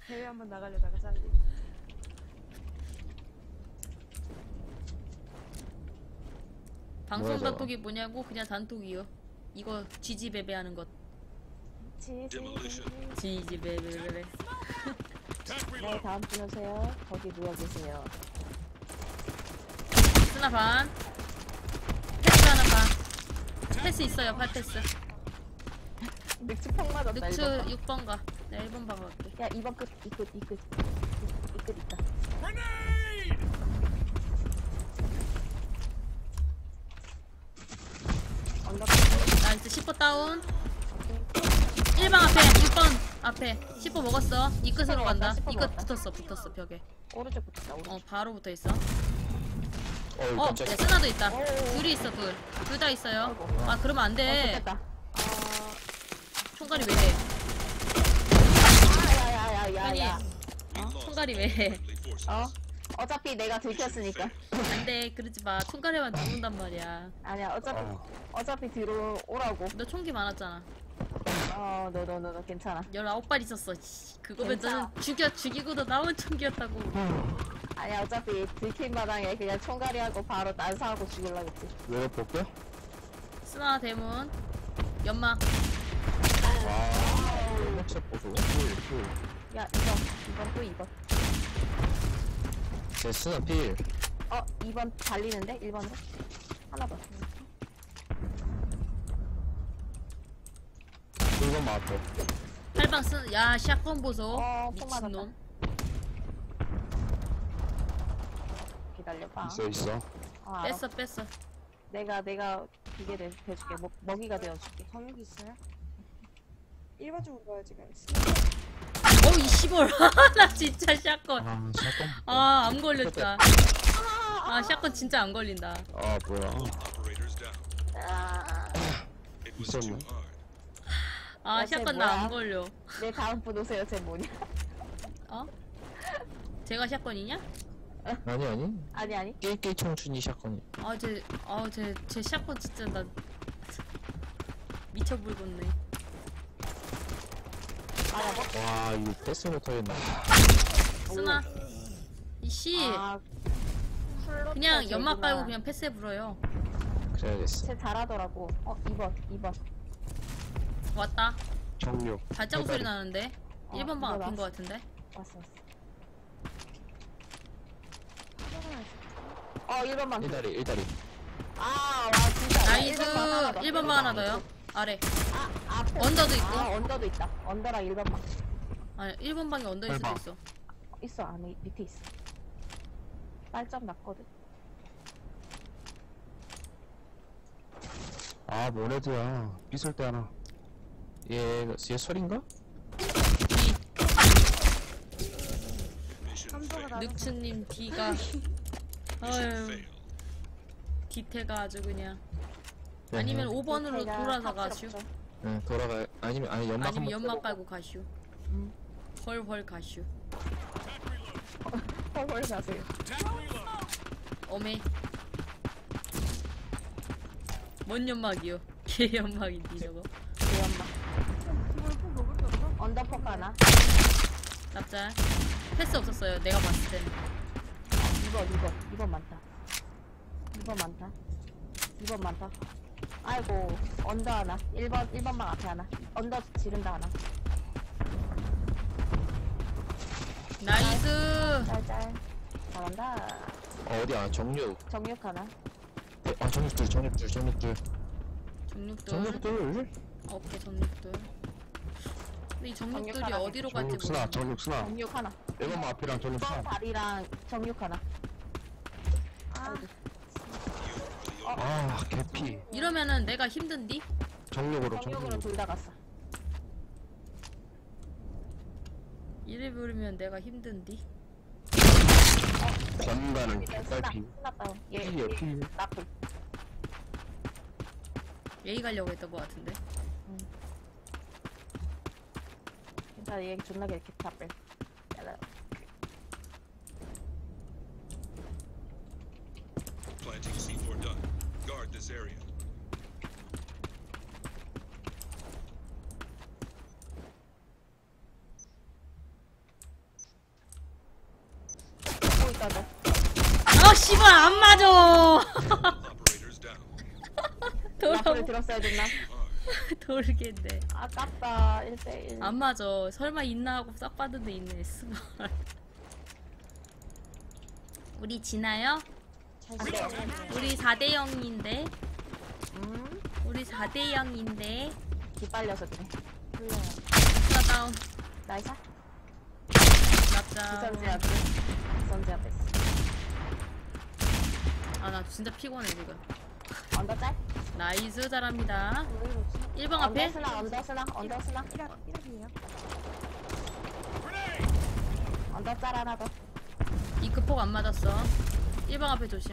대회 한번 나가려다가 잘리. 방송 단톡이 뭐냐고? 그냥 단톡이요. 이거 지지배배 하는 것. 지지배배배. 네, 다음 분 오세요. 거기 누워 계세요. 스나 반. 패스 하나 반. 패스 있어요. 8패스. 늑추 펑 맞았다. 늑추 1번. 6번 가. 내가 1번 방 갈게. 야, 2번 끝. 이 끝 있다. 언덕. 나이스 10번 다운. 1번 앞에 6번 앞에 10번 먹었어. 이 끝으로 간다. 이 끝 붙었어 벽에. 오른쪽 붙었다. 오른쪽. 바로 붙어있어. 깜짝이야. 야, 스나도 있다. 둘이 있어. 둘 다 있어요. 아 그러면 안돼. 됐다. 총갈이 왜 해? 야야야야야야. 총갈이 왜 해? 어차피 내가 들켰으니까. 안돼 그러지마. 총갈에만 죽는단 말이야. 아니야, 어차피 뒤로 오라고. 너 총기 많았잖아. 너 괜찮아. 19발 있었어. 그거면 괜찮아. 너는 죽이고도 나온 총기였다고. 아니야, 어차피 들킨 마당에 그냥 총가리하고 바로 난사하고 죽일라겠지. 왜 볼게? 스나 대문. 연막. 와, 연막샷 보소. 야, 이번 또 2번. 제 스나 필. 2번 달리는데? 1번으로? 하나 더. 1번 맞고. 8방 쓰. 야 샷건 보소. 총 맞았다. 미친놈. 기다려봐. 있어. 알았어. 뺐어. 내가 기계 대줄게. 먹이가 되어줄게. 정육 있어요? 1번 쪽으로 가야지 그냥. 이 시골. 나 진짜 샷건. 샷건. 안 걸렸다. 샷건 진짜 안 걸린다. 뭐야. 있었네. 야, 쟤 샷건 나 안 뭐야? 걸려. 내 다음 분 오세요. 쟤 뭐냐? 제가 샷건이냐? 아니. 아니. 깨깨 청춘이 샷건이. 제 샷건 진짜 나 미쳐 불겠네. 와, 이거 패스 못하겠네. 쓰나? 이씨. 그냥 연막 깔고 그냥 패스해 불어요. 그래야겠어. 쟤 잘하더라고. 2번. 왔다. 정육. 발자국 소리 나는데? 1번 방 이거 앞인 것 왔어. 같은데? 왔어. 1번 방. 1다리. 와, 진짜. 나이스. 1번 방 하나 더요. 아래. 앞에. 언더도 있고. 언더도 있다. 언더랑 1번 방. 아니 1번 방에 언더일 수도 방. 있어. 있어, 안에 밑에 있어. 빨점 났거든. 모네드야. 삐설 때 하나. 얘 설인가? 감도가 나는 늑츠님 D가 아유 디테가 아주 그냥. 아니면 5번으로 돌아서 가슈. 응, 돌아가. 아니면 연막 아니면 한번 연막 깔고 가슈. 헐헐 가슈. 헐헐 가세요. 어메. 뭔 연막이요? 개 연막인데 저거. 대연막. 언더폭 하나. 납작. 패스 없었어요. 내가 봤을 때는. 2번 많다. 2번 많다. 아이고, 언더 하나. 1번방 앞에 하나. 언더 지른다 하나. 나이스. 짤짤. 잘한다. 어디야? 정육. 정육 하나. 정육들. 정육돌. 정육들. 오케이 정육돌. 근데 이 정육돌이 하나. 어디로 갈지 정육 스나. 모르겠네. 정육 스나. 정육 하나. 1번 앞이랑 정육 2번 스나. 다리랑 정육 하나. 개피. 이러면은 내가 힘든디? 정육으로. 정육으로 둘 다 갔어. 이래 부르면 내가 힘든디? 건가는 스나 개딸피. 다운. 얘 피야, 피. 나쁜. 예의 가려고 했던 것 같은데. 진짜 얘 존나게 이렇게 나쁜. Planting C4 done. Guard this area. 떠줘. 아 씨발 안 맞아. Operators down. 돌아 라프를 들었어야 됐나? 돌겠네. 아깝다. 1대1. 안 맞아. 설마 있나 하고 싹 봤는데 있네. 스발. 우리 지나요? 우리 4대 0인데. 우리 4대 0인데. 기빨려서 그래. 스나 다운. 나이스. 맞자. 이선지 앞에. 이선지 앞에. 아 나 진짜 피곤해 지금. 언더 짤? 나이스 잘합니다. 1방 앞에. 언더 스나, 언더 스나, 언더 스나. 1합이에요. 언더 짤 하나 더. 이크폭 안 맞았어. 1방 앞에 조심.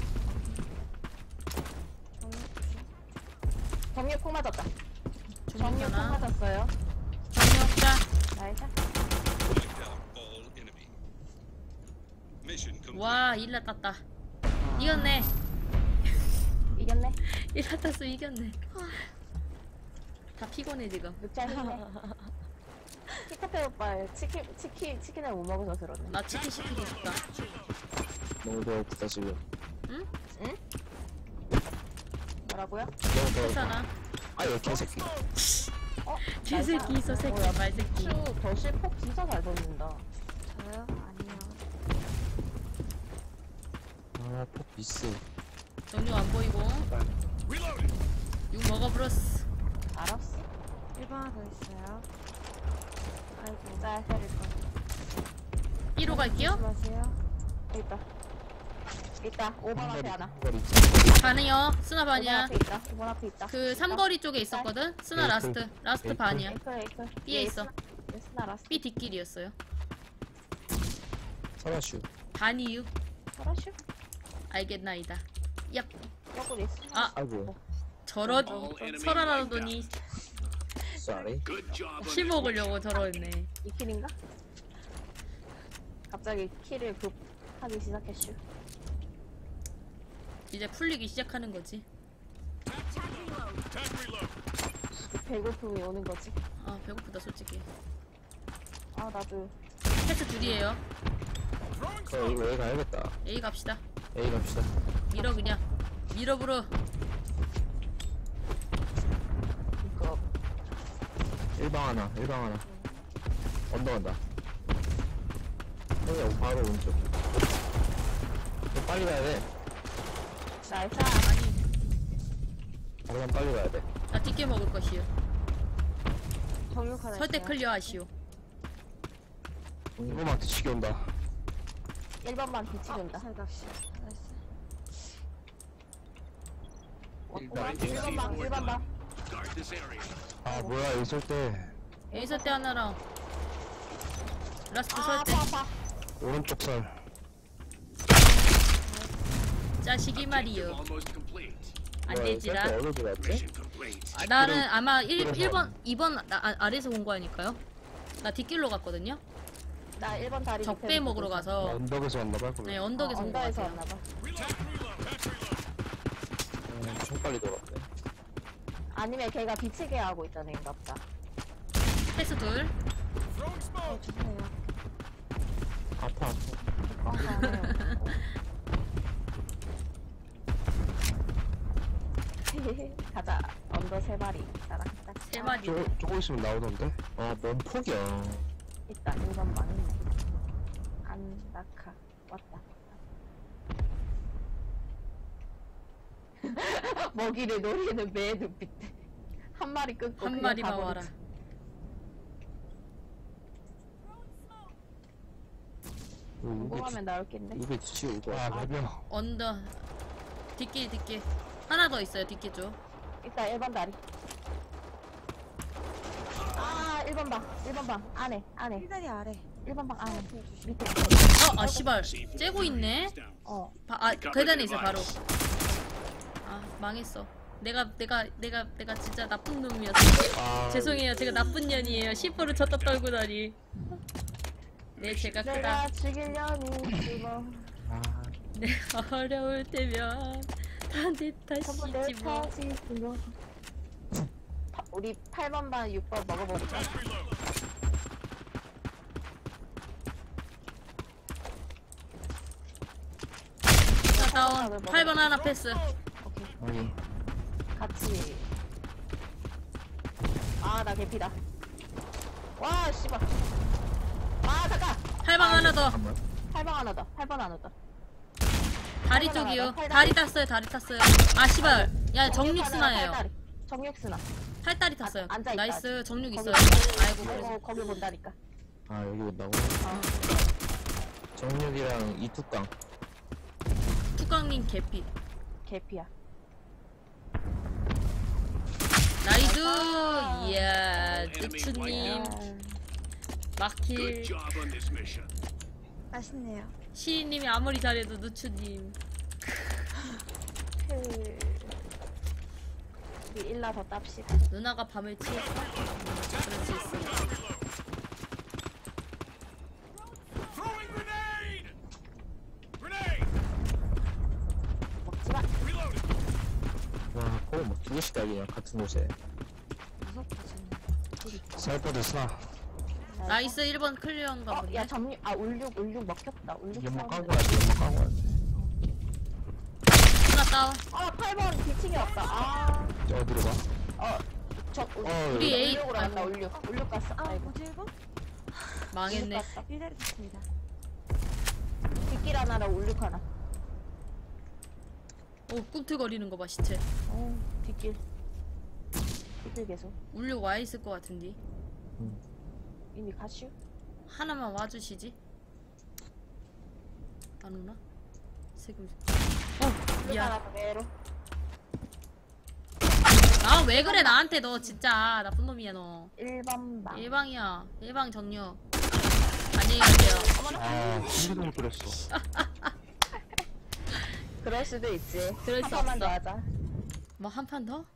정육 콩 맞았다. 정육 콩 중립하나. 맞았어요. 정력자. 나이스. Take down all enemy. Mission complete. 와 1라 땄다. 이겼네. 이겼네. 1라 땄어 이겼네. 다 피곤해 지금. 늑짤 힘내. 키카페 오빠 치킨을 못 먹어서 그러네. 나 치킨 시키고 싶다. 너무 배고프다 지금. 뭐라고요? 너무 배고파. 괜찮아. 아유 개새끼. 개새끼 있어 새끼 뭐야, 말새끼. 슈 더실 폭 진짜 잘 던진다. 저요? 아니요. 아폭 미스. 정력 안 보이고. 6 먹어 브러스. 알았어. 1번 하나 더 있어요. 아이고 짤 해릴 거. 1호 갈게요. 조심하세요. 있다. 있다. 5번 앞에 하나. 거리. 반이요. 스나 5번 반이야. 앞에 있다. 5번 앞에 있다. 그 삼거리 쪽에 있었거든. 스나 에이클. 라스트. 라스트 에이클. 반이야. 에이클. B에 있어. 스나 라스. B 뒷길이었어요. 설아슈. 반이유. 설아슈? 알겠나이다. 얍. 옆구리. 아 아이고. 저런 설아라더니 쏘리. 키 먹으려고 저러네. 이 킬인가? 갑자기 킬을 급하기 시작했슈. 이제 풀리기 시작하는 거지. 배고픔이 오는 거지. 아 배고프다 솔직히. 아 나도. 패스 둘이에요. 이거 A 가야겠다. A 갑시다. A 갑시다. 밀어 그냥. 밀어부러. 이거 1방 하나. 1방 하나. 언더 간다. 형이 바로 오른쪽. 너 빨리 가야 돼. 나이스. 바로만 빨리 가야 돼. 나 뒷게 먹을 것이요. 정육 하나 설대 있어요. 클리어 하시오. 이거만 뒤치기 온다. 1번만 뒤치는다. 살 납시. 나이스. 1번만. Guard this area. 아 뭐야 있을 때 A 설대 하나랑 라스트 아 설대. 아파 아파. 오른쪽 설. 짜식이 말이요. Almost complete. 안 뭐야, 되지라. 셀프 어디로 갔지? Mission complete. 아, 나는 아마 1번, 그래서. 2번 아래에서 본 거니까요. 나 뒷길로 갔거든요. 나 1번 다리 적배 밑에 먹으러 붙었어. 가서 언덕에서 왔나봐. 그러면. 네 언덕에서 온 거 언더에서 같아요. 왔나봐. 엄청 빨리 돌았네. 아니면 걔가 뒤치게 하고 있던 애인가 보다. 패스 둘. 네, 주세요. 아파. 가자. 언더 3마리. 나랑 딱. 세 마리. 조금 있으면 나오던데? 뭔 폭이야. 있다. 1번 많네. 안다카. 왔다. 먹이를 노리는 매의 눈빛. 한 마리 끊고 한 그냥 마리만 가버리지. 와라. 궁금하면 나올 텐데. 입에 뒤치고 오고. 아 맞아. 언더. 뒷길. 하나 더 있어요 뒷길 쪽. 일단 1번 다리. 아 1번 방. 1번 방. 안에. 1다리 아래. 1번 방 안에. 밑에. 아 씨발. 째고 있네. 어. 계단에 있어 바로. 아 망했어. 내가 진짜 나쁜 놈이었어. 아, 죄송해요. 제가 나쁜 년이에요. 10%를 쳤다 떨구다니. 네 제가 크다. 내가 죽이려니 죽어. 내가 어려울 때면 다내 전부 탓이지 내 뭐. 탓이 죽어. 우리 8번 반 6번 먹어보자. 다운. 8번 하나 패스. 오케이. 확인. 같이. 아, 나 개피다. 와, 씨발. 아, 잠깐! 8번 하나 더. 잠깐만. 8번 하나 더. 8번 하나 더. 다리 쪽이요. 다리 땄어요. 다리 땄어요. 아 씨발. 야 정육스나예요. 정육스나. 팔다리 탔어요. 앉아있다. 나이스. 정육 있어요. 거기. 아이고 그래서. 거기 본다니까. 아, 여기 온다고? 어. 정육이랑 이투깡. 뚜껑님 개피. 개피야. 나이스. 이야 누추님 막힐. Good job on this mission. 맛있네요. 시인님이 아무리 잘해도 누추님. 우리 일라 더 땁시다. 누나가 밤을 치웠어. 그럴 수 있어. Throwing grenade! Grenade! 먹지마. Reloading. 와, 거의 뭐 2개씩 달리냐, 같은 곳에. 무섭다, 진짜. 살포드 쏴. 나이스 1번 클리어인가 본데. 야, 점유, 아, 울육 먹혔다. 울육 연막 싸우는데. 까고 와야지, 연막 까고 와야지. 누나 다운. 아, 8번 뒤층에 왔다. 아, 어디로 가? 우리 A. 울육으로 간다, 아이고. 울육 갔어. 아, 아이고. 뭐지 이거? 망했네. 울육 갔어. 일자리 됐습니다. 뒷길 하나랑 울육 하나. 오 꿈틀거리는 거 봐 시체. 뒷길. 뒷길 계속. 울려 와 있을 것 같은데. 이미 가슈? 하나만 와주시지. 안 오나? 세금. 울육 미안. 하나 그대로. 아 왜 그래 나한테 너 진짜 나쁜 놈이야 너. 1번 방. 예방이야. 예방 정력. 안녕히 가세요. 아, 신기동을 끓였어. 그럴 수도 있지. 그럴 수 한 번만 없어. 더 하자. 뭐 한 판 더?